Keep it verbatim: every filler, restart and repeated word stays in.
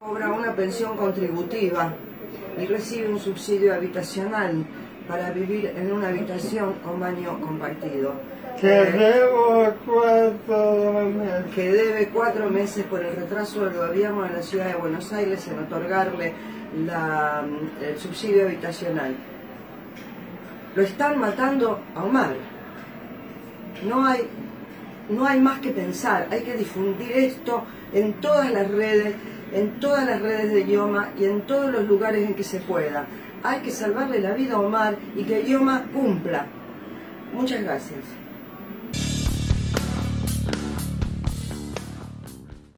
Cobra una pensión contributiva y recibe un subsidio habitacional para vivir en una habitación con baño compartido. Que debo cuatro meses. Que debe cuatro meses por el retraso del gobierno de la ciudad de Buenos Aires en otorgarle la, el subsidio habitacional. Lo están matando a Omar. No hay, no hay más que pensar, hay que difundir esto en todas las redes, en todas las redes de Yoma y en todos los lugares en que se pueda. Hay que salvarle la vida a Omar y que Yoma cumpla. Muchas gracias.